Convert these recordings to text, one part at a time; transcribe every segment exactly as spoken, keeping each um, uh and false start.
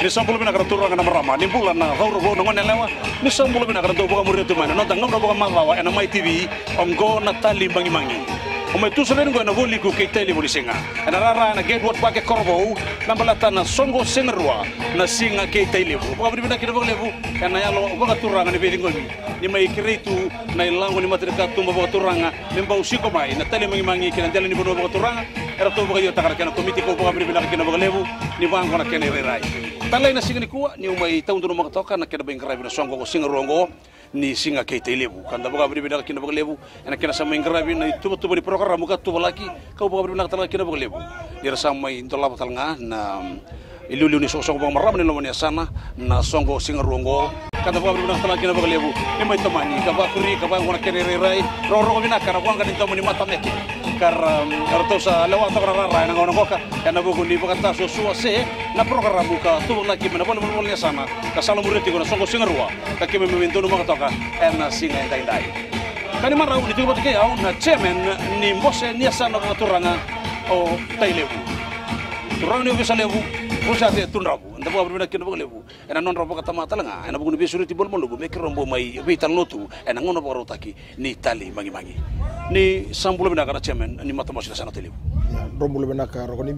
ni sambulo bina karatura ngana marama ni bula na gauro go ngone lewa ni sambulo bina karatura boga muri tu mana no tanga no boga mawa ena mai tv omgo natali bangi mangi o tu seben go na voli ku ke tele voli singa na rara na get what pake korbo na balata na songo singerwa na singa ke tele vo boga bina kira boga levu ena yalo boga turanga ni bedingo ni mai kiretu na ilango ni matrika tumba boga turanga ni bau siko mai na tele mangi mangi kina tele ni boga boga turanga era to boga yo takara kana komiti ko boga bina kina boga levu ni wango na kene rai talai na singa ni kuwa ni umai taundu no makatoka na kena bengrai bina songo ko singerongo ni singa ke telebu kanda boga bina kina boga levu ena kena sama ingrai na tuba tuba di program muka tuba laki kau boga bina kina kina boga levu ni rasa mai ndola batalnga na ilulu ni sosong boga maram ni lomani sana na songo singerongo kanda boga bina kina boga levu ni mai tamani kaba kuri kaba ngona kene rai ro ro bina kara wanga ni tamani matameke kar kartosa lewat rara na ngono koka kana bogo ni bakata so so se na program buka tu lagi mana boleh boleh sana kasalo mureti gona songo singerwa kake me memento no makatoka ena singa ndai ndai kani mara uni tiba tike au na chairman ni mbose ni sana ko turanga o tailebu turanga ni bisa lebu usa te tunrabu ndabo abri kino bogo lebu ena non robo kata mata langa ena bogo ni bisuriti bol molugo me kirombo mai vital notu ena ngono bogo rotaki ni tali mangi mangi ni sambulo bina kana chairman ni mata mosila sana telibu ya rombulo bina ka rokoni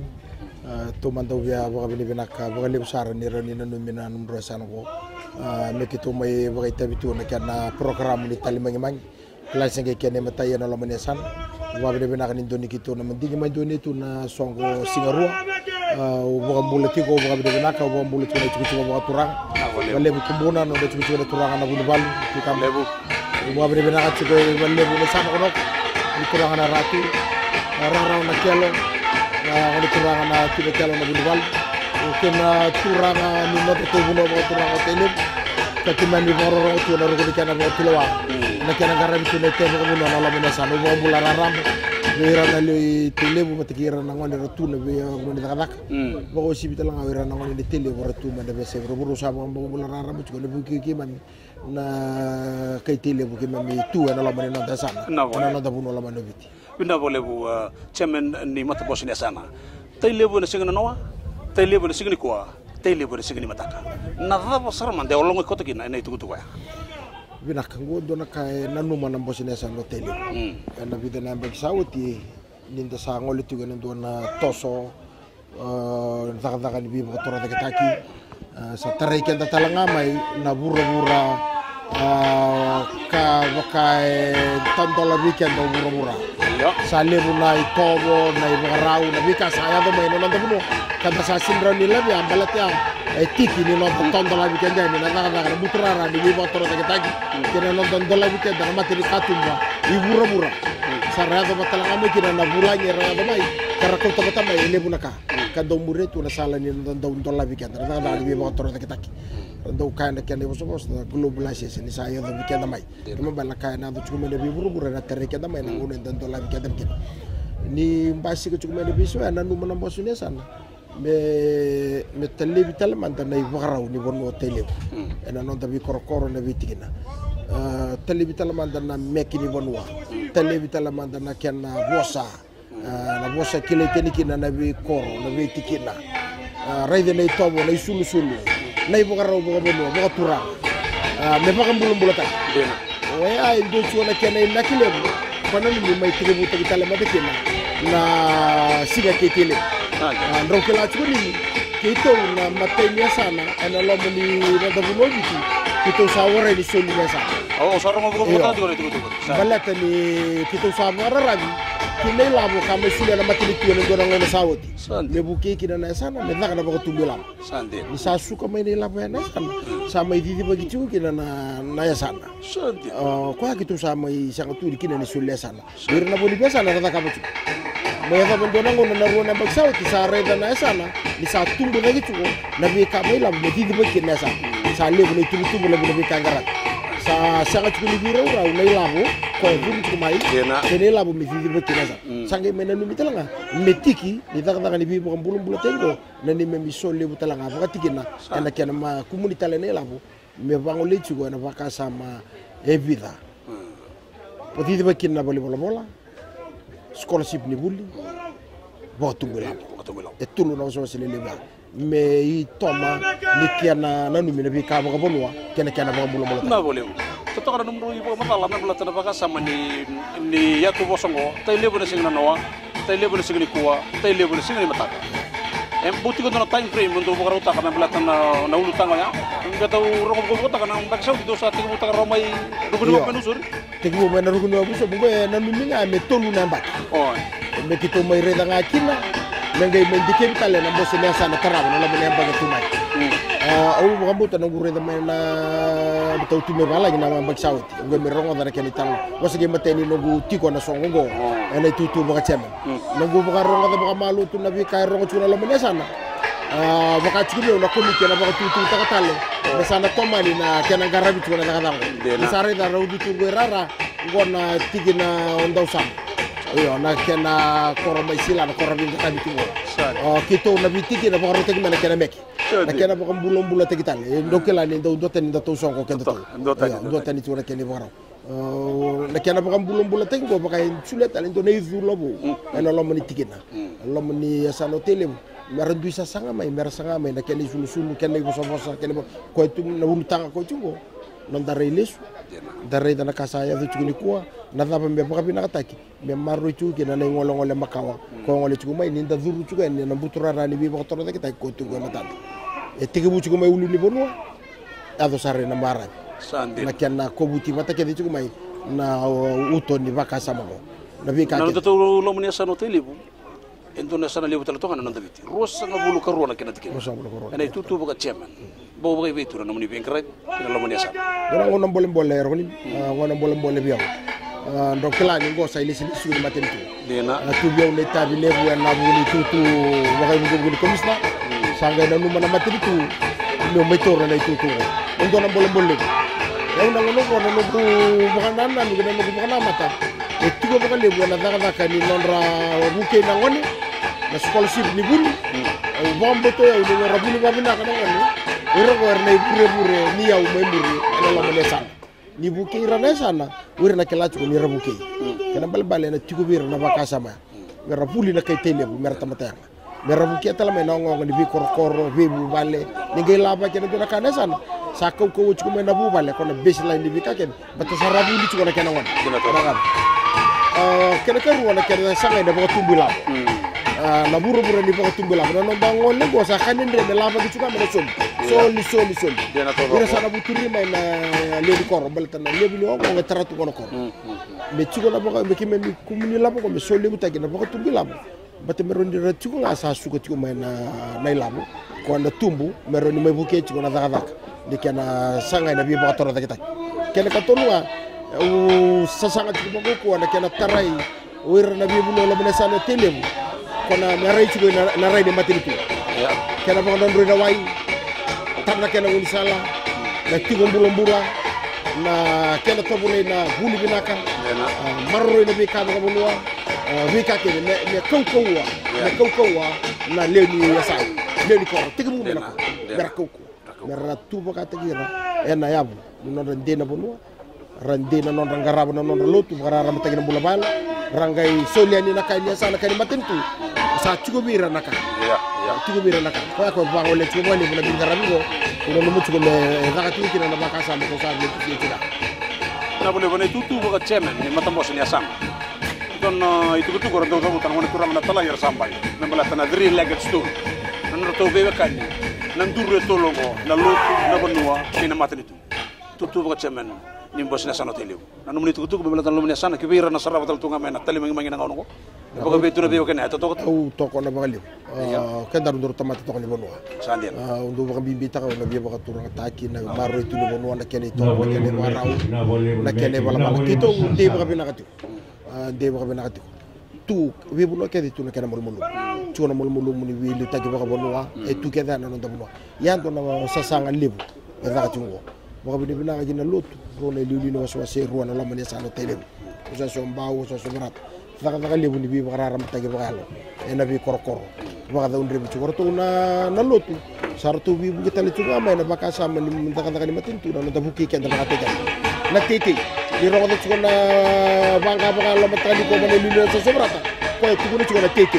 to manda via boga bina ka boga lebu sara ni rani nanu mina numro sana ko me kito mai boga tabitu na kana program ni tali mangi mangi klase nge kene mata yana lo manesan boga bina kana ndoni kito na mandigi mai doni tu na songo singarua boga mbulati ko boga bina ka boga mbulati na chuchu boga turang lebu kumbuna no de chuchu de turang na bulbal ki kam lebu boga bina ka chuchu lebu na sama ko ni turang na ratu rara na kelo na ni turang na tibe kelo na bulbal o kena turang ni no to buno boga turang tele katima ni boro ro to na ro ni kana boga tilawa na kana garam tu ne te boga buno na la bina sa no boga bula raram wera na le tele bu matikira na ngone ro tu na be ngone da dak boga sibita la wera na ngone tele bo tu ma de be se ro buru sa boga bula raram tu ko le bu ki ki man na kai tele bu ki mami tu na la bina na sa na na da buno la bina biti bina boleh bu chairman ni mata bos ni sana tailebu na singa noa tailebu na singa ni kwa tailebu na singa ni mataka na da bosar man de olongo ko to kina na itu tu ya bina kango do na kai nanu mana bos ni sana tailebu na vida na be sauti ninda sa ngol tu gana do na toso da da kan bi ko tora de taki sa tarai kan da talanga mai na bura-bura ka wakai tantola weekend do bura-bura salebu nai tobo nai barau na bika saya do mai no nanda buno kada sa sindra ni labi ambalatya etiki ni no tantola weekend ni na na na butrara ni bi botoro de taki kena no tantola weekend na materi katumba i bura-bura sarado batalanga me kina na bulanya ra do mai karakol to bata mai lebu naka kado muretu na sala ni no tantola weekend na na bi botoro de taki do kana kene bo supposed na globalization ni saya do weekend mai kama bala kana do chukuma de bi buru-buru na terre kenda mai na uno tantola weekend ken ni mbasi ko chukuma de biso na nu mana bosune sana me me tele vital manta na ivarau ni bonno tele ena non tabi korokoro na vitigina tele vital manta na meki ni bonwa tele vital manta na kenna bosa na bosa kile tenikina na bi koro na vitikina raide na tobo na sulu sulu na ivarau bo bonno bo tura me pakambulu bulata oya indo chuona kenna na kilebo kono ni mai tribu tagitala madekina na siga ketele andro kela chuni kito na matenya sana ana lomoni na dabulobiti kito sawara ni soli mesa oh sawara mo buko buka digore tuku tuku balata ni kito sawara rabi kile labo kama sile na matili tuene ngona ngona sawoti le buke kina na sana me nakana bako tumbela sande ni sa suka mai ni labo na sana sama ididi bagitu kina na na ya sana sande oh kwa kito sama isanga tu kina ni sole sana irna boli pesa na nataka bachu Maya bendona ngona na ruona bagsao ti sa reda na sana ni sa tumbo na gitu na bi ka mai la mo di baki na sa sa le bo tu tu bo le bo bi kangarat sa sa ka tu ni biro ra na labo ko buru tu mai kene labo mi di baki na sa sange mena nu mitalanga metiki ni daga daga ni bi bo mbulu mbulu tengo na ni me mi solle bu talanga ba tikina kana kana ma komunita le ne labo me bango le tu na vaka sama evida po di baki na boli bola bola scholarship ni bulli bo tungula e tulu na so sele leba me i toma ni kiana nanu mina bi ka ba bonwa kena kena ba mulo mulo na boleh to to kana numro ibo matala na bulata na baka sama ni ni yatu bosongo tai lebo na singna noa tai lebo na singni kuwa tai lebo na singni mataka em buti ko na time frame untuk bukaro ta kana bulata na na ulu tanga ya ngata ro ko ko ta kana baka sa do sa tigu ta romai rugunu ko nusur tigu mena rugunu abuso bungo nanu minga me tolu namba oh me kito mai reda ngakina nangay mendike bitale na boss niya sana tarabo na laban niya baga tumay ah au bukambuta nang reda mai na bitaw tume bala gina ma bagsawt ngam mi rongo dara keni tan wasage mateni nogu tiko na songo ene tutu baka chema nogu baka rongo da baka malu tu nabi kay rongo chuna laban niya sana ah baka chikulo na komite na baka tutu takatale na sana tomali na kena garabi chuna na kadang sare da rawdu tu rara ngona tigina ondaw sam iyo na kena koro mai sila na koro binga kami tumo oh kito na bitiki na bakaro tegi mana kena meki na kena bakam bulong bula tegi tal ndokela ni ndo ndoten ndo to songo kendo to ndoten ni tuwa keni bakaro na kena bakam bulong bula tegi go bakay sulet al ndo nei zu lobo ena lomo ni tikina lomo ni asano tele marandu isa sanga mai mera sanga mai na kena sulu sulu kena bosa bosa kena ko tu na ulutanga ko tungo non darei lesu darei dana kasaya du chukuni kuwa na daba me baka binakataki me marro chuki na ngolo ngole makawa ko ngole chukuma ni nda duru chuka ni na butura rani bi baka toro kita ko tu gona tan e tigi bu chukuma ulu ni bonwa ado sare na mara sande na kenna ko buti mata ke chukuma na uto ni baka sama ko na bi ka na to lo muni sa no telibu ento na sana lebu tala to kana nanda biti rosa na bulu karona kena tike rosa bulu karona ene tutu baka chairman bo baka bitu na muni benkret kena lo muni sa dara ngona mbole mbole roni ngona mbole mbole biaw ndo kala ni ngo say lisi su ni maten tu dena tu biaw le tabi lebu na bulu tutu wakay mo bulu komisna sanga na nu mana maten tu no metoro na tutu ndo na mbole mbole yaw na ngono ngono no bu baka nana ni gena no baka na mata e tugo baka lebu na daga daga ni nondra buke na ngoni na scholarship ni bulu au bombo to yaw ni rabulu babina kana ngoni ero ko na bure bure ni yaw mai muri ala la mole sana ni buke rana sana wirna kala ko ni rabuke kana balbale na tugo bir na baka sama ngara puli na kay tele bu merta mater me rabuke tala me no ngo ni bi kor kor be bu balle ni ngay laba kene do kana sana sa ko ko wuci ko me na bu balle kono baseline ni bi kaken batta sa rabu ni ci ko na kena won kena kan wala kena sanga na baka tumbula na buru buru ni baka tumbula na no bangon le go sa kanin re la ba ci ko me som soli soli soli ira sana bu turi mai na lebi koro balta na lebi no ko taratu ko ko me ci ko na baka me kimen ni kumuni la ko me soli bu tagi na baka tumbula bate me rondi ra ci ko nga sa su ko ci ko mai na nay labu ko na tumbu me rondi mai bu ke ci ko na daga daga di kena sanga na bi baka toro tagi tagi kena ka tonwa u sasanga ci ko ko na kena tarai wir na bi bu lo la sana telem kona na ray ci na na ray de matériel ya kena ba don roida way tan na kena wul sala na tigo mbulo mbura na kena tobule na huli binaka marro na bi ka ba bulwa bi ka ke me me kaw kawwa na kaw kawwa na leni ya sai leni ko tigo mu na ko ber kaw ko mer tu ba ka tigira ena yabu no ran dena bulwa ran dena non ran garaba non ran lotu garara ma tagina bula bala rangai soliani na kay sana kay matentu sa tigo bi ran naka ya ya tigo bi ran naka ko ko ba wala tigo wala bula bi garabi go ko no mutu ko le zakati kina na baka sa ko sa le ti ti da na bole bone tutu baka chairman ni matamos ni asam don itu betul ko ran do tan wona kurang na tala yar sambay na bala tan adri legat sto nan to be kan nan durre to logo na lotu na bonwa ni na matanitu tutu baka chairman ni bosna sana teliu nanu muni tutu ko bala tan lumni sana kibira na sarra batal tunga mena tali mangi mangi na ngono ko baka betu na be ko na to to au to ko na bagali kan daru dur tamata to ko ni bonwa sandian ndo baka bimbi ta ko na be baka turang taki na marro tu ni bonwa na kene to na kene warau na kene bala bala kito de baka binakati de baka binakati tu we bu no kedi tu na kene mol molu tu na mol molu muni wi li tagi baka bonwa e tu keda na no bonwa yando na sasanga libu e zakati ngo baka bini bina gina lotu rona liuli no so se ruana la mane sano tele usa so mbaw so so brat daga daga lebu ni bi baka ram tagi baka lo e na bi kor kor baka da undre bi to na na lotu sartu bi bu tele tu ma na baka sama ni daga daga ni matintu na ta buki ken daga tega na tete di ro da tu na banga baka lo matali ko mane liuli so so brata ko tu ni tu na tete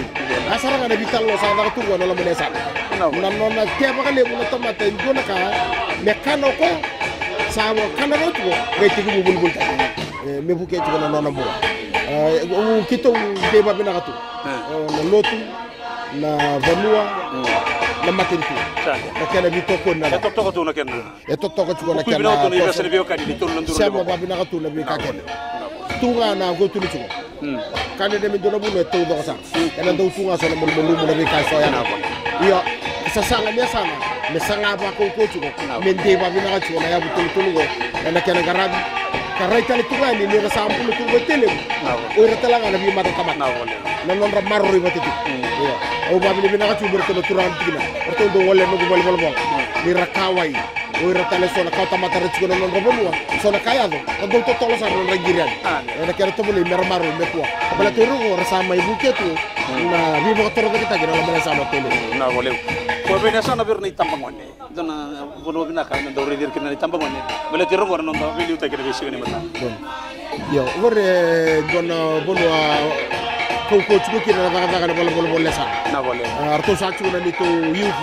asara ngana vital lo sa da tu wala la mene sa na non na ke ba le bu to mata ndona ka me kano ko sa wo kana ro tu ngai tigi bu bulbul ta me bu ke tu na non na bu o kito de ba bina tu na lotu na vanua na matintu na kena vi toko na to to to na kena e to to ko na kena bino to ni vese bio kadi to nduru sema ba bina tu na bi ka kena tunga na go tu ni tu kan de mi do na bu no to do sa kana do tunga so na mo mo mo na bi ka so ya na ko yo sa sanga me sana me sanga ba ko ko tu me de ba bina ka tu na ya bu tu tu go na kena garabi karai tali tunga ni ni sa ampu tu go tele o re tala na bi ma ta kama na non ra marro ri batiti yo o ba bi bina ka tu ber to turan tigina orto do wolle no go bol bol bol ni rakawai o re tala so na ka ta mata re tu non ra bolwa so na kaya do o do to tolo sa non ra girian na kera to bol mer marro me ko bala to ro ra sa mai buketu na bi bo to ro kita gira la mala sa no tele na boleh ko be na sana ber ni tambangone dana bono bina ka na do re dir kina ni tambangone bala to ro ro non do vi liu ta kina be sigani mata yo vorre don bono ko ko ci ko kina daga daga bol bol bol sa na boleh arto sa ci na ni to youth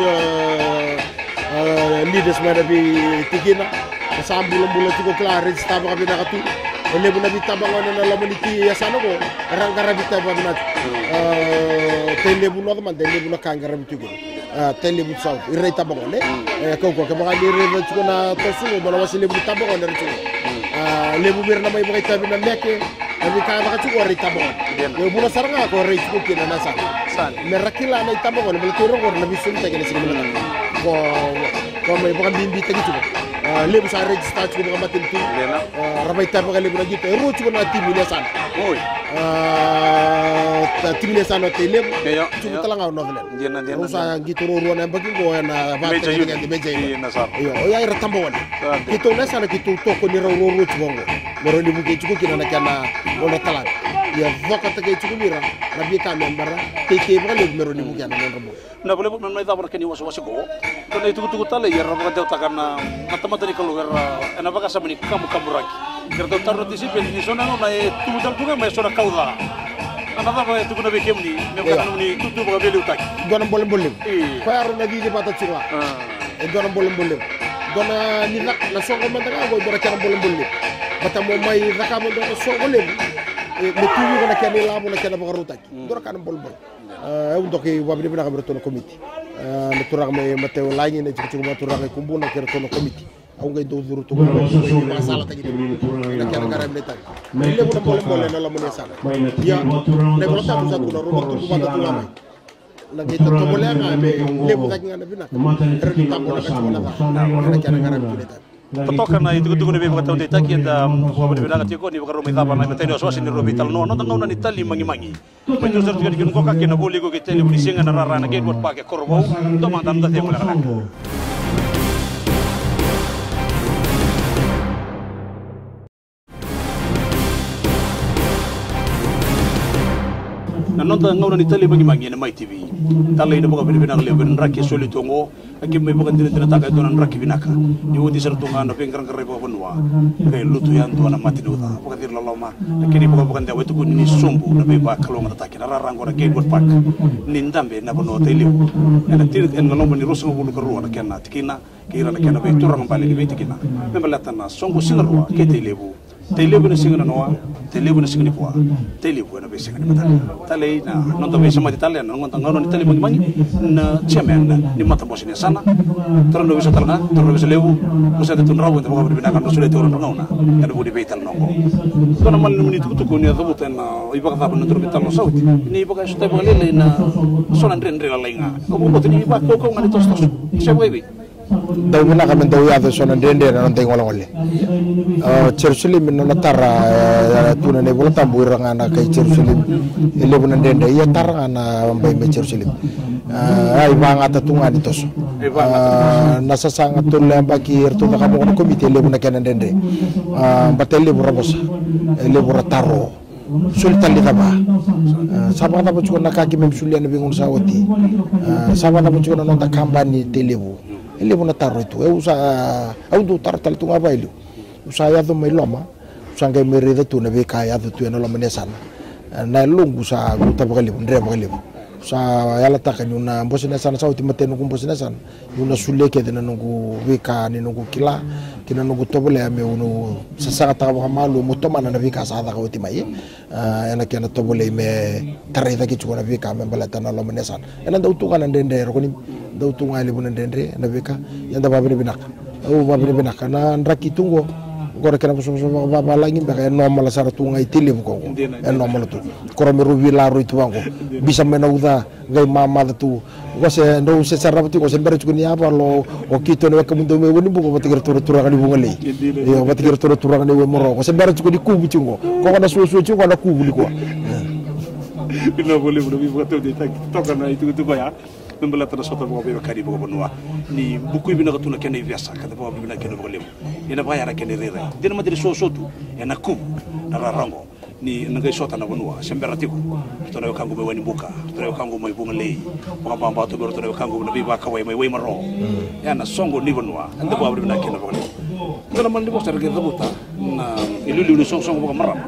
leaders ma bi tigina sa ambulo mbulo ci ko kla register ba bi na tu ele bu na bi tabangone na la mani ti ya sana ko rangara bi tabang na euh tele bu no man tele bu na kangara bi tugo tele bu saw ire tabangone ko ko ka ba ni re ci ko na to su mo na wasile bu tabangone re ci le bu bir na may ba tabi na nek abi ka ba ci ko re tabangone yo bu na saranga ko re ci ko kina na sa san me rakila na tabangone bal to ro ko na bi sun tagene ci mo na ko ko may ba bi bi tagi ci ko lebu sa register ci ko ba matin tu rabay tab ga lebu na jitte ro ci ko na tibi le san oy ta tibi le san o te lebu ci ko tala nga no velen jena jena sa gitu ro ro na bagi go na ba ta ngi ngi beje na sa yo o ya ra tambo wala kito na sana kito to ko ni ro ro ro ci bongo ro lebu ke ci ko kina na kana wala tala ya voka ta ke ci ko mira na bi ka membara te ke ba lebu mero lebu kana non ro na boleh pun memang itu kini wasu wasu go karena itu tuh tali ya rabu kata karena mata-mata ni kalau era enak baga sama ni kamu kamu lagi kerja taruh di sini di sana no na itu mudah juga mai sona kauda ana apa itu kuna bekem ni memang ni itu tuh baga beli utak dona boleh boleh faru na di bata cura e dona boleh boleh dona ni nak na songo man daga go dona cara boleh boleh bata mo mai rakamu dona songo le le tuwi ko na kene labu na kene baga rutak dona kan boleh boleh eh untuk ke wabni bina kabar tono komiti eh turang me mateo laingi na ciku ciku turang e kumbuna kere tono komiti au ngai do zuru to ko masalah tagi na kere garam le tag le bu boleh boleh na la mo sala ya ne ko ta bu sa ko ro to ku bata tu lama la ngai to boleh nga me le bu tagi nga na bina re ta mo na ka wala na kere garam le tag totokan na itu tuh nabi kata udah taki anda wabah bilang kata ko ni bakar rumah taban na beteni oswas ni robi tal no no tangau na nitali mangi mangi menjadi sesuatu yang kau kaki na boleh ko kita ni boleh singa na rara na buat pakai korbo to mantan dah tiap mulai nonton ngau na nitali mangi mangi na mai T V talai na bakal binang leo bin raki soli tongo akim mai bakal tidak tidak takai tuan raki binaka ni wodi sertunga na pengkarang kerja bakal benua kayak lutu yang tuan na mati nuta bakal tidak lama akhirnya bakal bakal dia itu kun ni sumbu na beba kalau ngata takai na rarang gora kayak buat pak nindambe na benua teliu na tidak en ngalom ni rusuh bulu keruan na kena tikina kira na kena betul orang balik di tikina membelatan na songgo singerua kayak teliu telibu na singa noa telibu na singa ni poa telibu na be singa ni mata tale na nonto be sama ditale na ngonta ngono ni telibu mangi na chairman ni mata bosine sana trono bisa talna trono bisa lewu bisa tetun rawu ta bago bina kan sule to no na kada budi be tal nongo kono mal ni tuku tuku ni azabutan iba ka fa na trono tal no sauti ni iba ka sta ba lele na sona ndre ndre la lenga ko bo ni iba ko ko ngani tos tos sewe daw mina kami daw ya so na dende na nte ngola ngole uh Jerusalem no tara tuna ne bola tambu rangana kay Jerusalem ile bu na dende ya tar na mbay be Jerusalem uh ay ba ngata tunga ditos uh nasa sanga tulla bakir to ka mo komite le bu na kenen dende uh batelle bu rabos le bu rataro sultan litaba sama na bu na kaki mem sulian be ngun sawati sama na bu na nonta kambani telebu ele bona tarro itu eu sa au do tar tal tu ngaba ilu usa ya do mai loma sanga mere de tu na be ka ya do tu na loma ne sana na lungu sa guta bakali ndre bakali sa yala taka nyuna mbosina sana sa ultima tenu kumbosina sana nyuna suleke dena nungu vika ni nungu kila kina nungu tobole ame unu sasaka taka malu mutoma na vika sa taka ultima ye ena kena tobole me tarita kichu na vika me balata na lomene sana ena da utunga na ndende rokoni da utunga ile buna ndende na vika yanda babini binaka au babini binaka na ndraki tungo gora kena boso boso baba lagi mbaka normal sara tunga itile buko en normal tu koro meru vilaro itu bango bisa menauda gai mama tu gose ndo se sara tu gose mbere tukuni apa lo o kito ne kamundo me woni buko batigir turu turu ngani bunga le yo batigir turu turu ngani we moro gose mbere tukuni kubu tungo ko na so so tungo na kubu liko ino boleh boleh buka tu dia tak na itu itu ya membela tana sota bo be kadi bo bonwa ni buku ibina katuna kene viasa kada bo ibina kene bo lem ina ba yara kene rere dina madri so sotu ena kum na rango ni ngai sota na bonwa semberatiku to na kangu be wani buka to na kangu mai bunga lei mo ba ba to to na kangu na bi ba ka wai mai wai maro ya na songo ni bonwa anda bo ibina kene bo lem ngala man libo sarge dabuta na ilulu ni song song bo maram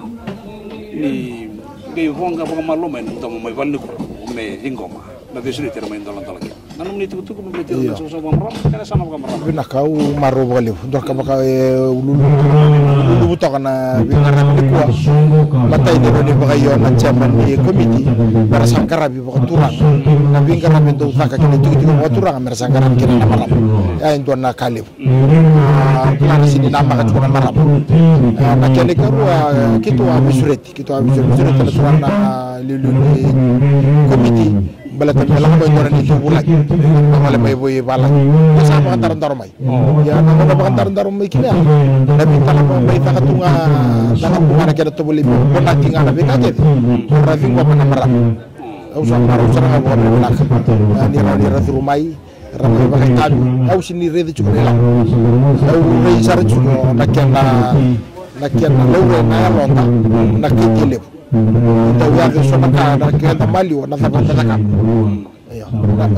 ni ngai honga bo maloma ni to mai valni ko me ingoma na besuri ter main dalan dalan nanum ni tu tu ko me ter so so bamram kana sana ko bamram bina kau maro bole ndor ka baka ululu ululu tokana bingara ni ko mata ide ni baka yo na chairman ni committee bara sangkara bi baka turang na bingara men do saka kini tu tu ko turang mer sangkara kini na maram ya ndo na kalif plan sini nama ka turang maram na kene karu kitu wa bisureti kitu wa bisureti na turang na lulu committee bala tan la ko ngora ni tu bulak wala may boy bala sa mga tarandaro may ya na mga mga tarandaro may kina nabi tala mo may takatunga dapat mga kena to buli mo na tinga na bikake raving ko na mara au sa mara sa ka ko bulak ni ra ni ra rumay ramay ba kay tan au sini rede chu nila au rei sar chu na kena na kena lo na ronda na kitile Tahu aku sudah nak kita mali, nak apa nak apa. Ya,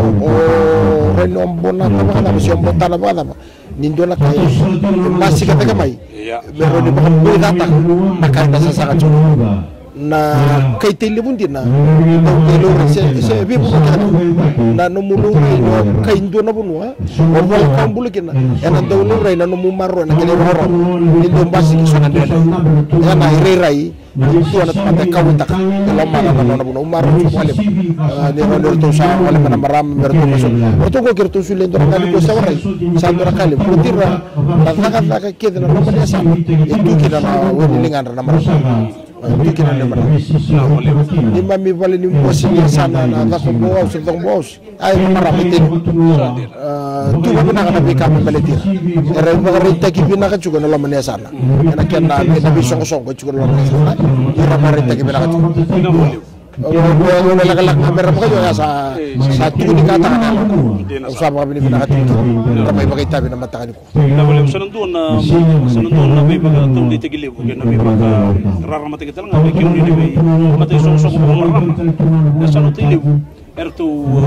oh, renom bona apa nak mesti om bona apa apa. Nindo nak kaya masih kata kamai. Baru ni bahkan boleh datang, nak kaya dah sangat cukup. Na kay telefon din na telo se se bi buka na no mulu no kay ndo na bunwa o wal kan bulukin na en ndo no ray na no mumaro na kele horo ndo mbasi so na dele ya na ire ray itu na pata kawta lo mara na no buno maro so wale ni ro to sa wale na maram mer to so o to ko kerto su le ndo na ko sa ray sa ndo kale putira na ka ka kede na no ba sa itu kida na woni lingan na maram bikin na naman di mami vale ni boss ni sana na ako mo sa tong boss ay marami din tu ba na ka bika me baletir era ba rita ki bina ka chugo na laman ya sana na kya na na bisong song ko chugo na laman sana ira ba rita ki bina ka chugo wala lagalak na meron pa kayo sa sa tuloy ka taka na usama kami ni bina ka chugo ramay ba kita bina matakan ko na wala sa nandoon na sa nandoon na may baga tuloy tigilib ko na may baga raramati kita lang ay kini ni may matay song-song ko maram na sa notilib ertu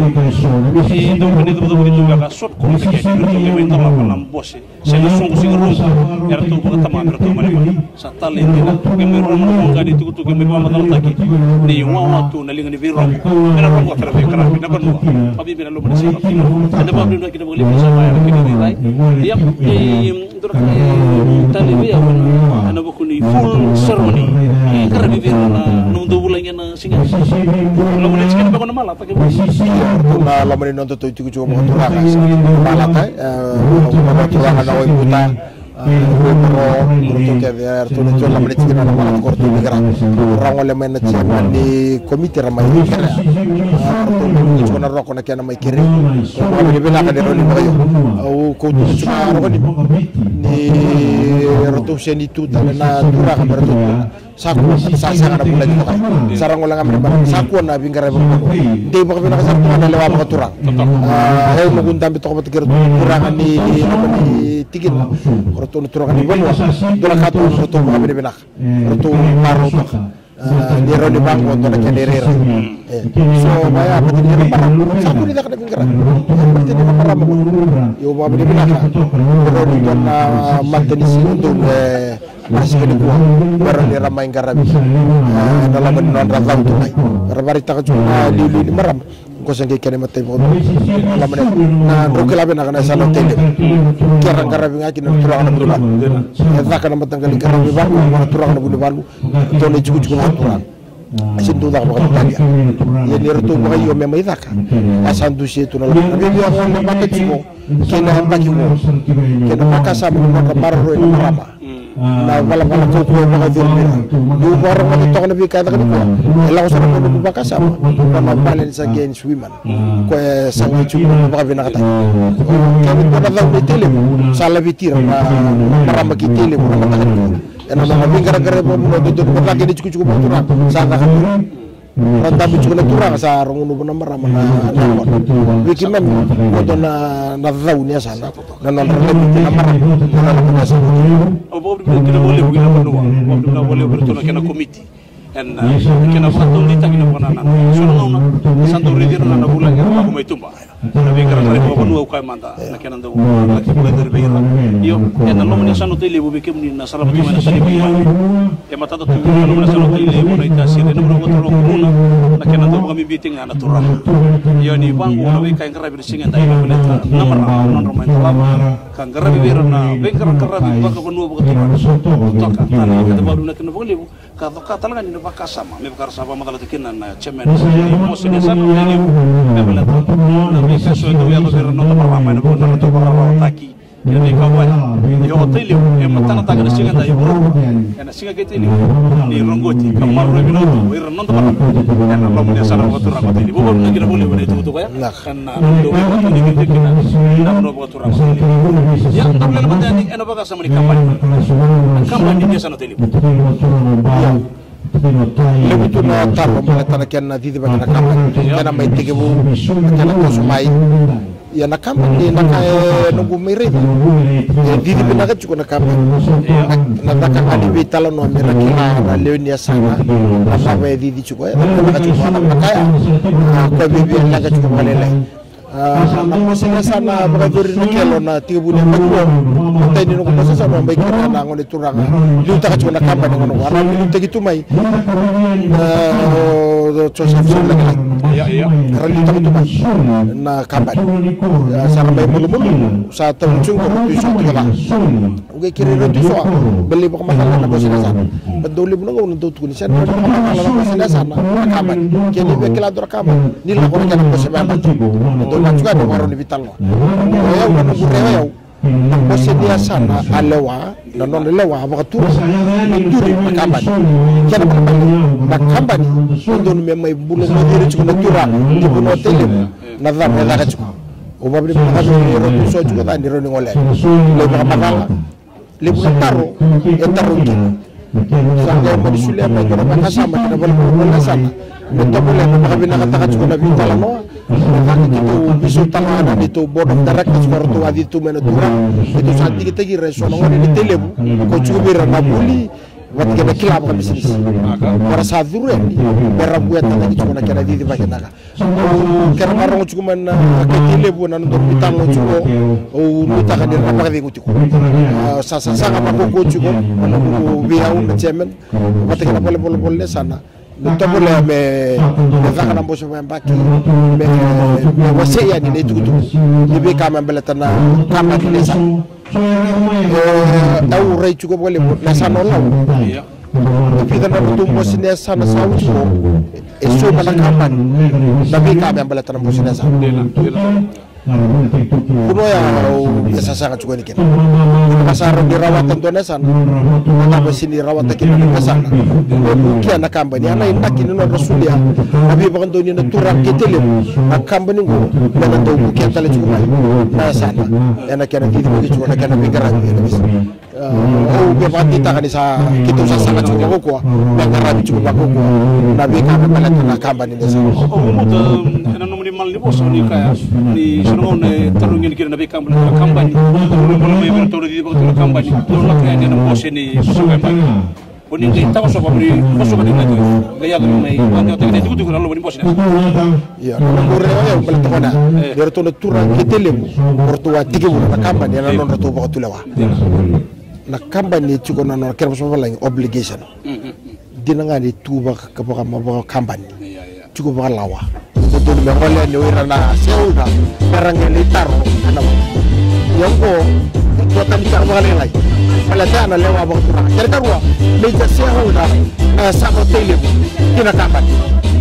i do ni do do do ga sot ko ke ertu ke may tama pa ng boss sa song siguro ertu ko tama ertu mali sa talin nila ke may ron mo ga dito to ke may mamadal taki ni wawa to nalinga ni biro era ko ko trabe kara na ban mo abi bina lo mo sa ada ba bino kita boleh bisa bayar ke ni rai yap dur tali biya ana ba ko ni full ceremony kara bi biro na no do bulan na singa lo mo ni ba ko na mala na laman ni nonto to itu juga mau turang malah kai mau turang na oi puta pro pro ke ver to to laman ni tigana na malah korto negara orang oleh men chairman di komite ramai ni kera to to na roko na kana mai kere ko ni bela ka de roli bayo au ko to cuma roko ni roto seni tu na turang bertu saku sa sa kada bulan itu kan sarang ulang ambil barang saku na bingkara barang de baka bina ka sarang na lewa mga turang ay maguntam bito ko matikir turangan ni ni tigin roto turangan ni banwa dola ka to roto mga binibinak roto maro to ni roni bangko to na kanderera so maya pati ni parang saku ni kada bingkara pati ni parang mo yo mga binibinak roni to na mantenis untuk masih kena kuah baru ni ramai garabi dalam non razau tu mai rabari tak cuma lili maram ko sange kene matte mo lamane na do kala be na kana salo tende kera garabi ngaki na turang na bulan ya zakana matangal garabi ba mo turang na bulan to le jugu jugu turang asin tu dak bakal tanya ya ni retu ba yo me mai zaka asan du she tu na be yo na ba ta jugo kena ba jugo kena makasa mo ka marro ni marama na wala wala ko ko ba dir ni du bor mo to na bi ka da ko la ko sa ko ba ka sa na balen sa gain swiman ko sa ngi ci ko ba bi na ta ko ko da la tele sa la vitira ma marama ki tele mo na ta ena na bi gara-gara mo mo do do ba ke di ci ko ba sa ka ranta bi ci ko tura sa rongu no na marama na wi ki mem ko do na na zaw ni sa na na na marama na sa bobu kena boleh bukan apa doa bobu kena boleh bertuna kena komiti en kena fatto di tagina bonana sono na santo ridiro na bula ko mai tumba na be gara gara bobu no ko manda na kena ndo na ki boleh der beira yo en no mo sano tele bobu ke ni na sala ko na sali bi e mata to no mo sano tele bobu na ita sire no mo ko ro ko na kena ndo ko mi biting na tura yo ni bangu na be kai gara bir singa dai no le na mara no no mai kan gara bi beira na be gara gara bi ba ko no ko tura to ka na ka baru na kena boleh ka ka talaga ni baka sama me baka sama madala tikina na chairman mo sene sana ni me bala na me kaso ndo ya do no to mama no no to mama taki ya ni ka wa yo hotel e matana taga singa da yo ena singa ke tele ni rongoti ka marro bi no to ir non to mama ena lo mo sana ko tura ko tele bo na gina boleh boleh to to ya kan na do ko ni ke kina na no ko tura ko tele ya to le mata ni ena baka sama ni kampanye kampanye ni sana tele lebu tu na tarbo mo tana ken na didi ba na kamba kana mai tege bu kana ko sumai ya na kamba ni na ka nungu mere ya didi ba na ka chuko na kamba na na ka ali bi tala no me na kila na leoni ya sana na sa ba didi chuko ya na ka chuko na ka ya ko bi bi na ka chuko malele na mo sene sana ba dori ni kelo na tibu ne ma ko tay ni ko sa sa no mbay kira na ngone turanga lu ta ko na kamba ni ngono wala lu tegi tumay euh to sa sa la ya ya rali ta tumay na kamba sa mbay mo mo sa ta chung ko tu su ti la uge kire ro tu so beli ko ma na ko sene sana ba doli bu ngono to tu ni sen ko ma na ko sene sana kamba keni be kala dor kamba ni la ko na ko sene ba na juga ada orang di vital no ya udah nunggu rewa ya bos dia sana alewa dan non lewa apa tu itu di makamban jadi makamban untuk memang bulu mandiri cuma natura di bulu hotel nazar nazar cuma ubah beli makan di roti so juga tak di roti ngoleh lebih mahal lebih taruh ya taruh gitu sampai mau disuliah apa kita makan sama kita boleh boleh sana betul boleh makan nakatakan cuma nabi vital no itu bisu tangan itu board of directors baru adi itu menuturang itu saat kita kira resonangan ini telebu kau cuba na buli wat kena kilab kan bisnis para saat dulu ini beram buat tadi cuma nak kena di di bagian naga karena orang cuma na ke telebu na untuk bitang lo cuba oh kita kan dia apa kau cuba sasa sasa apa kau cuba mana kau biau na cemen wat kena boleh boleh boleh sana Betul boleh me mezaka na mboso mbaki me me waseya ni netu tu libe kama mbele tana kama ni nesa eh au rei chuko boleh na sana law pida na tu mboso ne sana sawu chuko eso bala kama nabi kama mbele tana mboso nesa kuno ya esa sanga chuko ni ken pasar di rawatan to nesa na sini rawatan ken nesa kia na kambani ana indaki no rasulia abi bakan do ni na turang ketele na kambani go na do kia tale chuko na sana ena kana kiti ko chuko na kana bigara oh be bati ta kanisa kitu sa sanga chuko ko na ngara chuko ba ko na be ka bala na kambani nesa o mo to ena no mal ni boso ni kaya ni sono ne tarungin kira na be kambani kambani mo mo me to di ba to kambani to na kaya ni mo se ni so ba Oni ngai tahu sobat beri bosok beri nanti gaya kami mai angkat kita itu tu kalau beri bos ni. Ya, kalau orang yang beli mana, dia tu nak turun kita lemu, ortu wati ke bukan kampan, dia nak orang tu bawa tu lewa. na campagne ci ko non ker so wala obligation dina nga ni tuba ka ba ma ba campagne ci ko ba lawa ko to me wala ni wira na sewda perangé li taro na yongo to tan ci wala lay wala dana lewa ba tura ker karwa me ja sewda na sabo tele dina campagne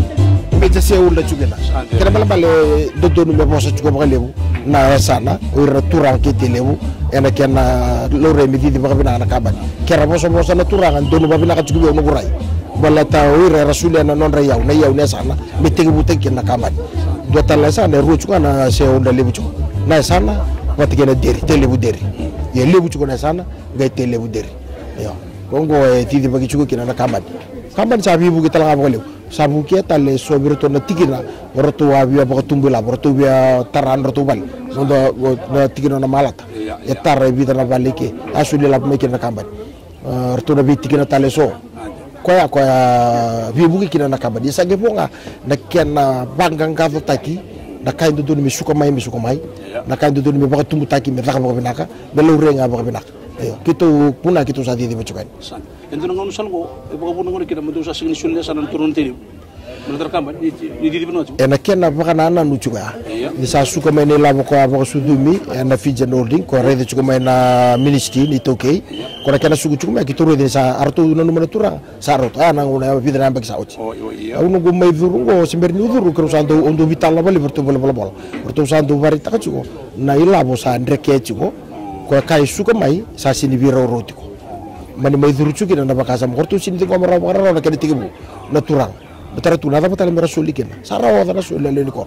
me ja sewda ci gëna ker bala balé do do me bo so ci ko ba lebu na sana wira tura ke telebu ena kenna lore mi didi ba bina na campagne ker bo so bo so na tura ngan do ba bina ka ci ko mo guray wala taw ira rasulana non ra yaw na yaw ne sana mi tegi bu tegi na campagne do tala sana ruchu kana sewda lebu ci na sana wati gena deri tele bu deri ye lebu ci ko na sana ngay tele bu deri yo kongo e tidi bagi ci ko kina na campagne campagne sa bi bu tala ba lew sa bu ke tale so bi to na tigina roto wa bi ba tumbula roto bi taran roto bal so do na tigina na malata e tarre bi na balike asuli la me kina campagne roto na bi tigina tale so koya koya bi bu kina na campagne sa ge ponga na kenna bangang ka taki na kay do mi suko may mi suko may na kay do mi ba tumbu taki mi fa ba binaka be lo renga ba binaka ayo kito puna kito sa didi ba chukan san endo ngam salgo e ba bu ngone kida mo do sa signi sulle sanan turun tiri mo dar campagne ni didi bino e na kenna ba na na nu chuka ni sa suko may ne la ba ko ba su dumi e na fije holding ko rede chuko may na ministry ni tokay ko na kenna suku chuko may kito rede sa arto no no turang sa rot ana ngona bi dana ba sa oti au no go may vurungo simber ni uduru ko sa do ondo vital la bali verto bol bol bol verto sa do bari ta chuko na ila bo sa ndreke chuko ko kay suka may sa sini biro rotiko mani may duru chuki na bakasa mo korto sini ko mara mara na kedi tigibu na turang betara tu nada patale mera soli ken sarawa na soli le ko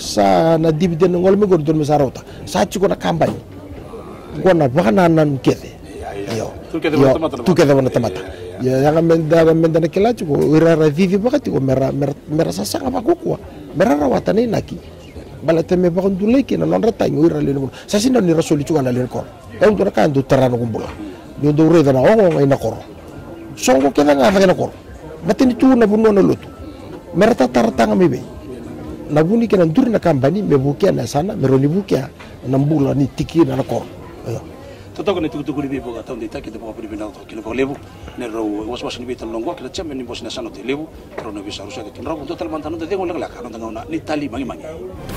sa na dividend ngol me gor don me sarota sa ci ko na campagne gonna bakana nan kete yo tu kete wona tamata ya nga men da men da kala ci ko ira ra vivi bakati ko mera mera sa sanga ba ko ko mera rawata ni naki bala teme ba ndu leke na non rata ngi ira le no sa sin ni rasoli ci ko na le ko e un dona kan du terrano kumbula ni do reda na o ngai na ko songo kena nga fa na ko batini tu na bunno na lutu merata tartanga mebe na buni kena ndur na campagne me bukia na sana meroni bukia na mbula ni tiki na ko toto ko ne tu tu ko ni bo ga tonde taki de bo pri bina to kilo ko lebu ne ro was was ni bital longo kila chamme ni bos na sana te lebu ro no bisa rusa ke tunra ko total mantano de ngol la ka no ngona ni tali mangi mangi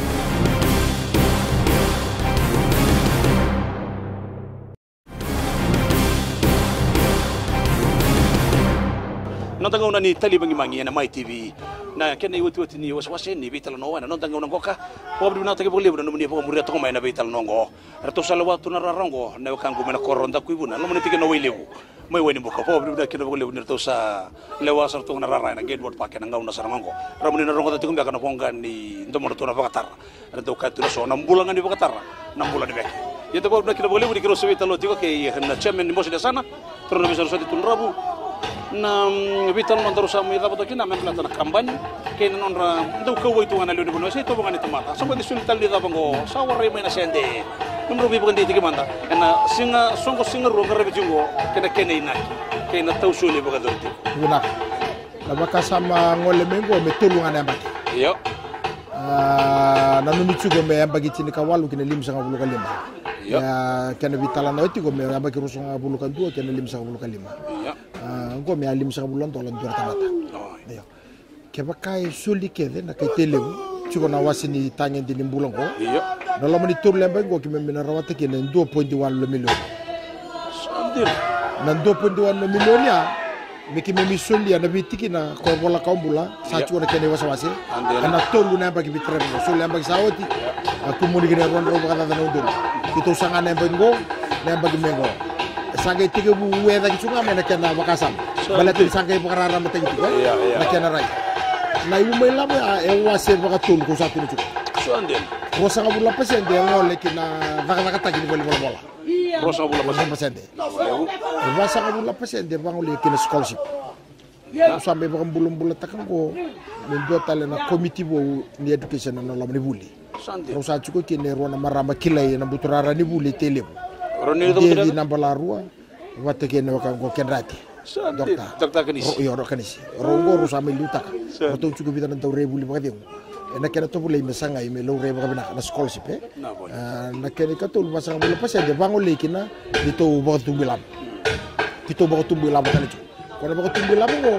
non tanga una ni tali bangi mangi na mai tv na kena iwati wati ni was was ni vital no wana non tanga una goka pobre bina take boleh no muni pobre to mai na vital no ngo rato salwa tu na rango na kangu mena koronda kuibuna no muni tike no wilebu mai weni buka pobre bina kena boleh ni rato sa lewa sa to na rara na gateboard pa kena ngau na sarango ramuni na rongo ta tikum kana ponga ni ndo mo to na bakatar rato ka tu so na mbulangan ni bakatar na mbulan ni bek yete pobre kena boleh ni kero vital lo tiko ke na chairman ni mosi sana trono bisa so ditun rabu na vital non terus sama ida betul kina memang tanah kampanye kena non ra do ko itu ngana lu ni saya to ngani tomata sampai disultal di dapango saware mena sende numro bi bukan di tiga manta kena singa songo singa ro ngare bijungo kena kena inaki kena tausuli bukan dorti guna laba kasama ngole mengo me tolu ngana mbaki yo ah nanu mi chugo me mbaki tini ka walu kena lim sanga bulu kalima ya kena vital no ti go me mbaki rusonga bulu kan dua kena lim sanga bulu kalima ya ngo me alim sa bulan to lan jorta mata ayo ke bakay suli kede na kay telebu chiko na wasini tangen din bulan ko iyo no la mani tour lembe ngo ki me na rawata ke na two point one million sandir na two point one million ya me ki me mi suli na bitiki na ko bola ka mbula sa chiko na kene wasa wasi na tolu na bagi bitre ngo suli bagi sawoti aku muni gene ron ro baka na no dul kito sanga na bengo na bagi mengo sangay tiga bu weda ki sunga mena kena bakasam balatin sangay bakarara mateng tiga na kena rai na yu may labo e wase bakatul ko sa tinu so anden ko sanga bu la pasende ngol kina baka baka tagi ni bola bola ko sanga bu la pasende ba sanga bu la pasende bangol kina scholarship ya sambe bakam bulum bulat takam ko men do tale na committee bo ni education na lamni buli ko sa chuko kine rona maramba kilay na buturara ni buli telebo Roni Devi nambala rua wate kene wakango kenrati dokta dokta kanis yo ro kanis rongo ro sama luta to chugo bitan taw rebu li bagade na kene to bulay mesanga ime lo rebu kabina na scholarship na kene ka to masanga bula pasende bango lekina dito bo tu bilam kito ba tumbu labo kala ci ko ba tumbu labo go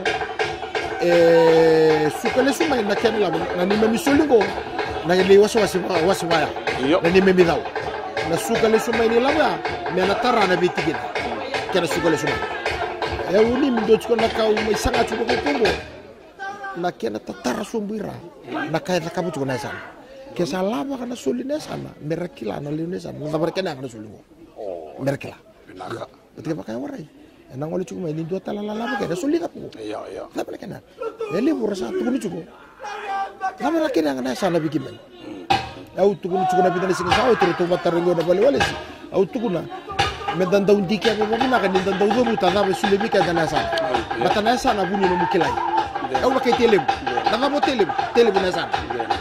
e su kala su mai na ken labo na ni memi solingo na le waso wasi wasi waya na ni memi daw na su kala su mai ni labo me na tarana bi tigina kena su kala su mai e woni mi do ci ko na kaw mai sanga ci ko ko na kena tatara sumbira na kaya takabu ci ko na sana ke salama kana soline sana merakila na lene sana na barkana kana solingo merakila naka betul pakai warai enang oleh cuma ini dua talala lama kayak solinga po iya iya na barkana ele burasa tukuni cuko na merakina kana sana bikin men au tukuni cuko na bitan sing sawo terus tuh matarengo na bale wale si au tukuna medan daun dikya apa bagaimana kan dan daun dulu tanah bersuli bikin kana sana matana sana bunyi no mukilai au pakai telem na mo telem telem na sana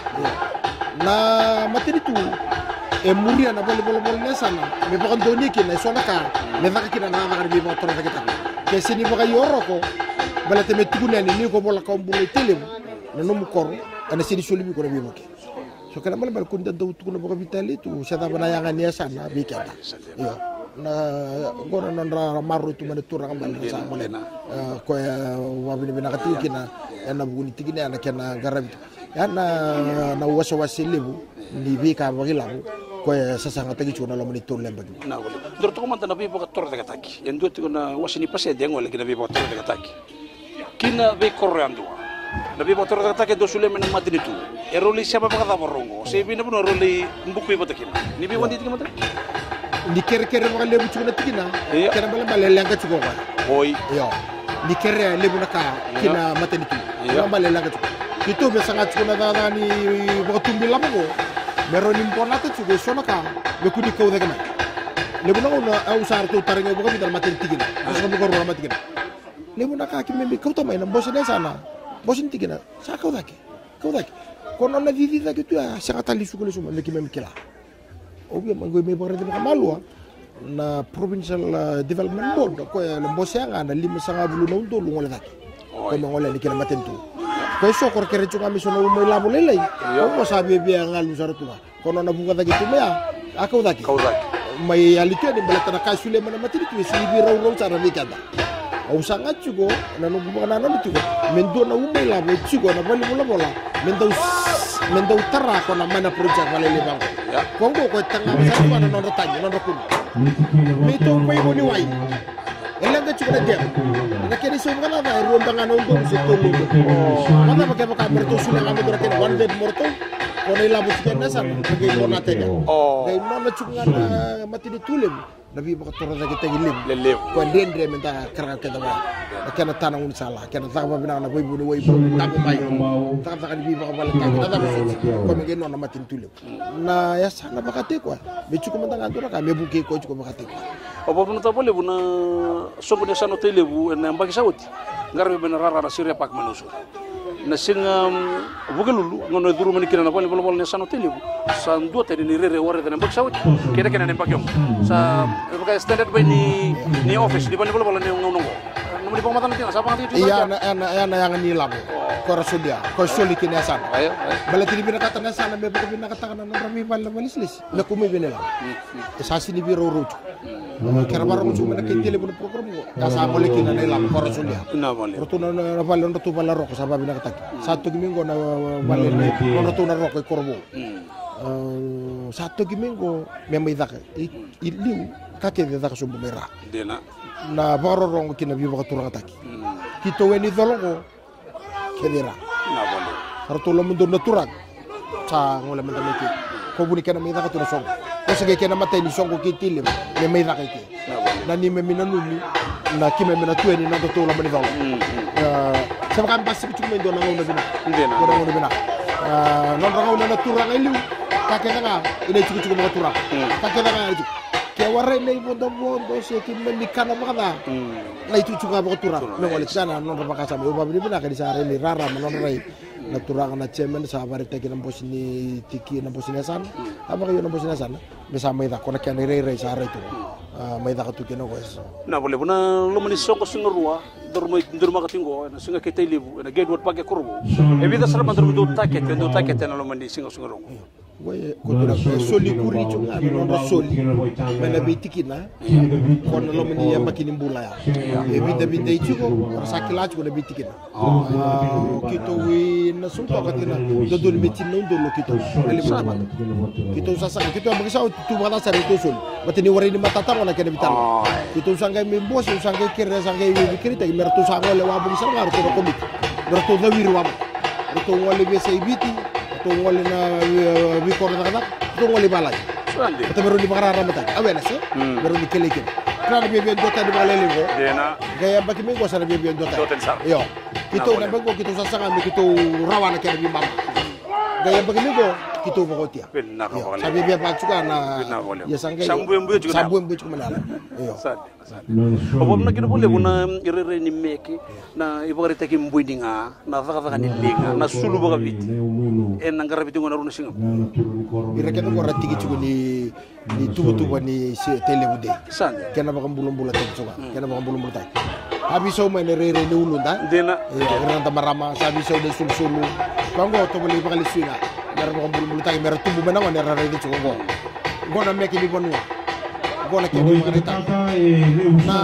na materi tu e muria na bole bole bole sana me bakon doni ki na sona ka me vaka ki na na vaka bi motor vaka ta ke sini vaka yoro ko bala te me tuguna ni ni ko bola ko mbule telem na no mu kor ana sini soli bi ko bi moke so kana bala bal ko nda daw tuguna baka vitali tu sada bana yanga ni sana bi ka yo na gona non ra maru tu mane tur ngam bal sa mole ko wa bi na ka tikina na buguni tigina na kana garabi yana na wasa wasilibu ni bika bagilabu ko sasanga tagi chuna lo monitor lembagi na wala dor to man na bibo ka tor daga taki en do to na wasini pase de ngol kina bibo tor daga taki kina be korrando na bibo tor daga taki do sule men madinitu e roli saba ba ka morongo se bi na buno roli mbukku ibo takina ni bi wondi tikima ni kere kere ba lebu chuna tikina kena bala bala lenga chugo ba boy yo ni kere lebu na ka kina matanitu ba bala lenga chugo itu be sangat kuna da ni waktu bilang ko meron imponate chugo sona ka be kudi ko daga na lebu na ona au sar to taringo ko bi dal maten tigina so ko ro maten lebu na ka ki membe ko to mai na bosse sana bosse tigina sa ko dake ko dake ko non na vivi da ke tu a sanga tali suko le suma le ki membe kila obi ma go me bare de malwa na provincial development board ko le bosse nga na lim sanga bulu no ndo lu ngol dake ko mo ngol ni kila maten tu ko so ko kere chunga misono mo labo lelai ko mo sabe be ngalu sarutuma kono na buga dagi tumea akau dagi kau dagi mai alitu ni bala tana kasule mana matiri tu si bi raw raw cara mikada au sanga chugo na no buga na no tugo mendo na umai labo chugo na bali bola bola mendo mendo tara ko na mana project wala le bang ko ngo ko tanga sa ko na no rotanyo no rokun mi to pay mo ni wai elang ka chugo na dem na kene so ngala na ro ndanga no ndo se to mo mana ba ka ba merto sula ngam do rakene one dead morto ko ni labo chugo na sa ke mo na tega oh dai no na chugo na matini tulem nabi ba ka torra da tegi lim le lew ko ndendre men ta kara ka da ba kana tana un sala kana ta ba bina na boy bu way bu ta ba bay ta ta bi ba ba ta da ba ko me ge no na matini tulem na ya sana ba ka te ko me chugo man ta ngandura ka me bu ke ko chugo ba ka te ko o bobu na tabole bu na sobu de sano telebu na mbagi sawti ngarbe ben rara na siria pak manuso na singa bugelulu ngono duru mani kina na bole bole bole sano telebu san dua tadi ni rere wore na mbagi sawti kena kena ne pakyong sa ka standard by ni ni office di bole bole bole ngono ngo no di pamatan tina sa pamatan tina iya na na na yang ni labo ko rasulia ko soli kina sana ayo bala tili bina kata na sana be ko bina kata na rami bal balislis na kumi binela sa sini biro roju kera barang cuma nak kentile pun program ko kasa boleh kina na labo ko rasulia na bale rotu na na bal ndo tu bal roko sa babina kata satu gimingo na bal ne rotu na roko korbo satu gimingo memang idak iliu kake de dak sumbu merah dena na baro rongo kina bi baka turang taki kito weni dolongo kedira na bale harto lo mundur na turang sa ngola menta meki ko buni kana mi daka tuna songo ko sege kana mata ni songo kitile me me daka ki na ni me mina numi na kime mina tueni na to lo mani dolo sa kan pasti ku me do na ngona bina dena ko ngona bina non rango na turang elu kake nga ina chuku chuku mga turang kake nga elu kaya waray na ibondo bondo siya kimandi kana baka na na ituchuka baka turang nung ulit sana nung rapakasama yung babili na kani sa rin rara manon ray na turang na chairman sa baritaki ng boss ni Tiki ng boss niyasan habang kayo ng boss niyasan bisa may dako na kaya nire-ray sa rin ito may dako tukin ako na boleh na lumani soko singarua dormo dormo katingo na singa kitay libu na gedwat pagya kurbo e vida sara mandro do taket do taket na lumani singa singarong Gue kudu soli kuri cuma nono soli mana bitikina kono lo meni ya makini mbula ya e bida bida itu ko rasakila ko na bitikina kito wi na sumpa katina dodol metin no dolo kito ali mata kito sasa kito magisa tu mata sare to sol batini wari ni mata tamo na kene bitan kito sangai membos sangai kira sangai wi kirita mertu sangai le wabu sangar to komit mertu na wirwa to wali be sai biti to wali na wi ko na kada to wali balay to meron di makarara mata awena se meron di keleke kana be be dota di balele go dena gaya baki me go sara be be dota yo kito na bago kito sa sanga mi kito rawana kene bi mama gaya baki me go kito go tia sabi be ba chuka na ya sangai sambu mbu chuka sambu mbu chuka mala yo Obom na kino pole kuna irere ni meki na ibagari taki mbuidinga na thaka thaka ni linga na sulu baga biti en nangara biti ngona runa singa ireke no gora tigi chugo ni ni tubu tubu ni tele bude san kena baga mbulum bula taki chuga kena baga mbulum bula taki habi so mai ne rere ni ulunda dena ya ngana marama sabi so de sul sulu bango to bali baga lisina mer baga mbulum bula taki mer tubu bena ngone rere ni chugo go gona meki ni bonwa gona ke ni marita na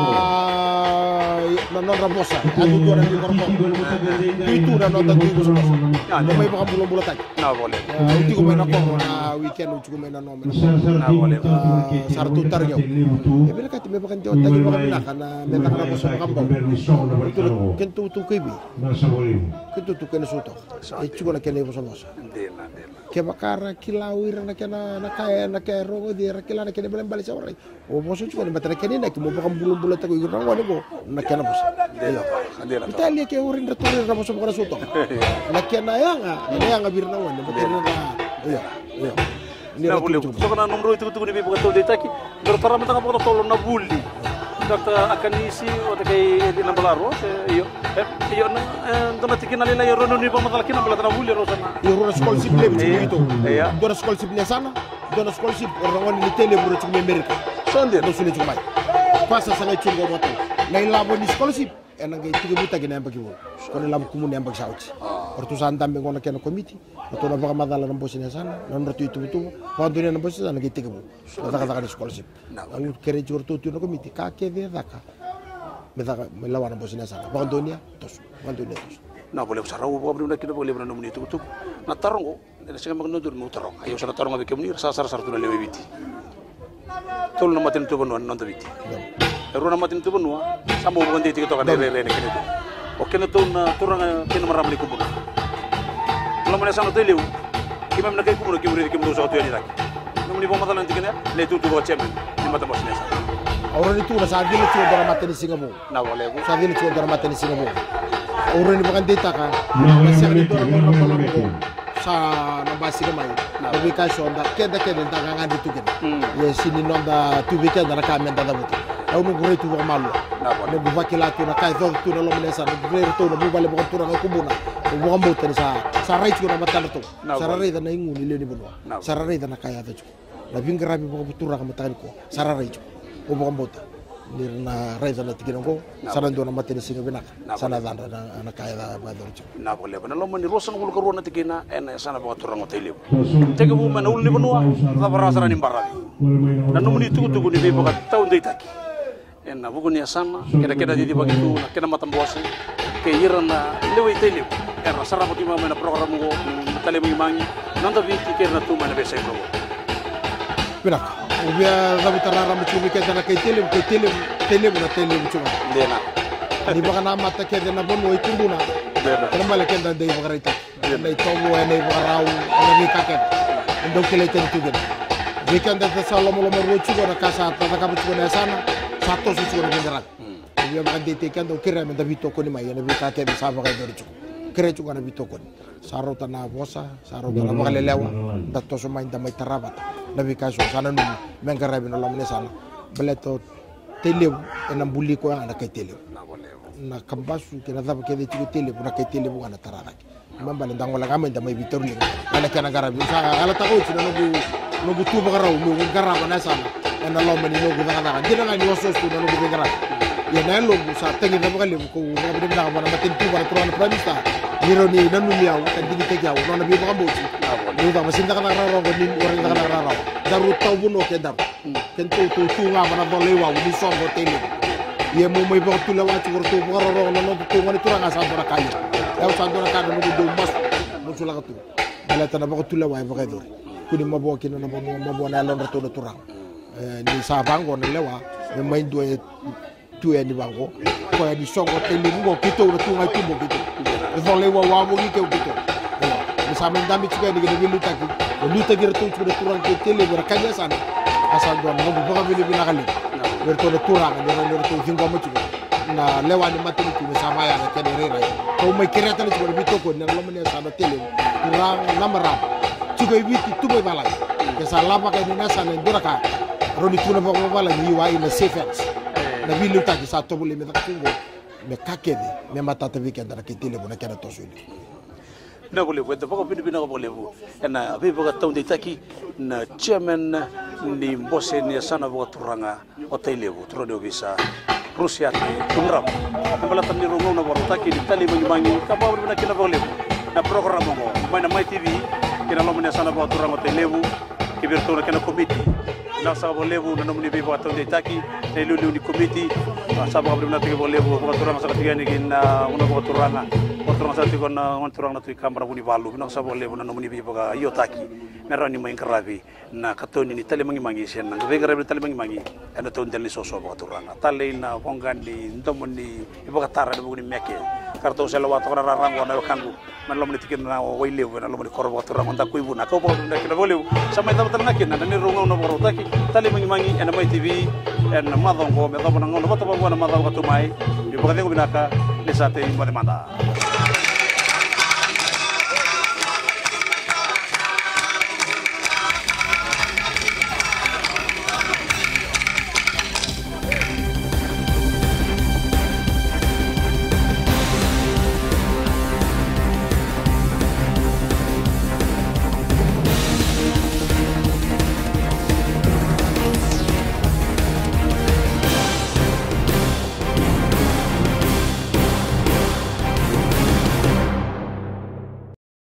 na non rabosa adu dora di korko itu na nota di ko ya no may baka bulo bulo tay na vole uti ko may na ko na weekend uti ko may na no na vole sartu taryo e bela ka timbe baka jota gi baka na kana me na ko so kambo kento tu kebi kento tu kene soto e chugo na kene so mosa dena dena ke bakara kilawir na kena na kaya na kaya rongo di rakila na kene belen bali sa oray o boso chugo na batara kene na mo baka bulo bulo tay ko rango ne go na kena bos Ayo, andela. Italia ke urin returir na boso baka soto na kena yanga ina yanga birna wan batara na iyo iyo ni na bule so kana numero itu tu ni be buka to detaki ber tara mata ka tolo na bulli data akanisi o kay na balaro iyo iyo na ndona tikina lila yo rono ni ba matala kina bala na bulli ro sana yo ro scholarship le bito iya do scholarship le sana do scholarship rongo ni tele buru ci America sonde do sule ci may passa sa ngay ci go moto lay labo ni scholarship en ngay tigi buta gi nemba gi wo kono labo kumu nemba gi sawti ortu san dambe ngona ken committee to na baka madala na bosine sana non rotu itu itu pa do na bosine sana gi tigi bu daga daga ni scholarship alu kere ci ortu tu na committee ka ke de daka me daga me lawa na bosine sana ba donia tos ba donia tos na boleh usara wo abri na kina boleh na nomni tu tu na tarongo na sanga magno dur mo tarong ayo sana tarongo be kemni sa sar sar tu na lewe biti tol na matin tu bonwa non biti ero na matin tu bonwa samo bo ngandi ti to ka re re ne kene o kene to na turanga kene maramli ko bonwa lo mane sana teliu kimam na kay kumo kimri kimdo sa to yani dak nomni bo matalan tikene le tu tu go chemen ni mata bos nesa awra tu na sa dile tu dara matani singabo na wale ko sa dile tu dara matani singabo orang ni bukan data kan, masih ada orang orang orang orang sa nambah sigamay, tapi kaso anda keda keda tangan itu kan, ya sini nanda tu weekend anda kami anda dapat, aku nunggu itu bukan malu, nunggu wakil aku nak kaya tu tu nalom nesa, nunggu itu nunggu balik bukan turang aku buna, bukan motor sa, sarai juga nama tanah tu, sarai dan ingu nilai ni benua, sarai dan kaya tu, tapi ngerabi bukan turang kamu tanah ko, sarai juga, bukan motor. Nirna raisa na tigina ko sana do na matini singa binak sana dan na kaya da bador chu na bole bana lo mani rosan ko ko na tigina en sana ba turang tele tege bu man ulni banwa da barasara ni baradi na no muni tugu tugu ni be ba taw ndey taki en na bugo ni sana keda keda di bagi tu na kena matam bosi ke yirna lewe tele en sara ba ki ma na program go tele mi mangi nanda bi ki kerna tu man be sai go binak ubia zabu tarara mchubi ke dana ke tele ke tele tele na tele mchuba dena ni baka na mata ke dana bono itunduna dena kana mala ke dana dei bagarita dei tomo ene barau ene mi kaket ndo kele ten tu dena weekend da salomo lo mo chugo na casa ta ka mchugo na sana sato su chugo na dendra ubia baka de te kando kire me da vito ko ni mai ene vita ke sa baka do chugo kire chugo na vito ko saro tana bosa saro tana baka lelewa da to so mai da mai tarabat nabi kaso sana nu mengarabi no lamne sana beleto telew enam buli ko ana kay telew na kambasu kina daba ke de telew na kay telew ana tarara mambale ndango la gamen da may bitor ling ana kana garabi sa ala ta ko ci no bu no bu tuba garaw no garaba na sana ana lombe ni no bu daga daga dina ngani woso stu no bu garaba ya na lo bu sa tengi da bakale ko ko bi da ba na matin tuba tro na pramista Niro ni nanu liau kan digi te jau nona bi ba mboci ni da masin da kana raro ko ni wara da kana raro daru taw bu no ke dar ken to to tu nga bana do lewa ni so go tele ye mo moy ba tu la wa ci wor to wara ro no no to ngani turanga sa do rakay yaw sa do rakay no do mas mo su la ka tu ala tan ba ko tu la wa ba kay do ku ni ma bo ki no ma ma bo na lon to do turang ni sa bango ne lewa me may do tu e ni bango ko e di so go tele ngo ki to tu nga tu mo ki Ils les wawa qui ke ukito. Nous sommes dans le tchèque de luta qui. Luta qui retourne sur le tour en télé pour kanya sana. Asa don no bu ba vile bina kali. Werto le tour ang no no to jinga mo tchiko. Na lewa ni matini tu sama ya na kene rera. Ko mai kireta ni tchiko bito ko na lo mene sana tele. Turang namara. Tchiko ibiti tu be balai. Ke sa laba ka ni na sana duraka. Roni tuna ba ba bala ni wa ina safety. Na bi luta ki sa to bule me ta kingo. Me kakede me matata weekend na kitile bona kena tosuli na bole wete bako pini bina bole bu na be baka taunde taki na chairman ni mbose ni sana baka turanga hotel bu turone obisa Rusia tunram bala tamni rongo na baro taki ni tali mangi mangi kapabur bina kina bole bu na program mo maina mai T V kina lo mena sana baka turanga hotel bu kibirto na kena committee na sa bole bu na nomni be baka taunde taki na lulu ni committee sabab bina taki bole bu baka turanga sa tigani kina una baka turanga Orang satu kan orang orang natu kamera buni balu, bina sabab le buna nomuni bi baga iyo taki, merani main kerabi, na katoni ni tali mangi mangi sen, na vega kerabi tali mangi mangi, anda tahun tali soso baga turang, tali na pongan ni, ntomoni, ibaga tara ni buni meke, kartu selo waktu orang orang wana kangu, mana lomuni tikin na waile, mana lomuni korban baga turang, anda kui buna, kau baga bunda kena boleh, sama itu betul nakin, anda ni rungu na baru taki, tali mangi mangi, anda mai T V, anda madong ko, mereka buna ngono, betul buna madong ko tumai, ibaga tengok binaka, lesate ibaga manda.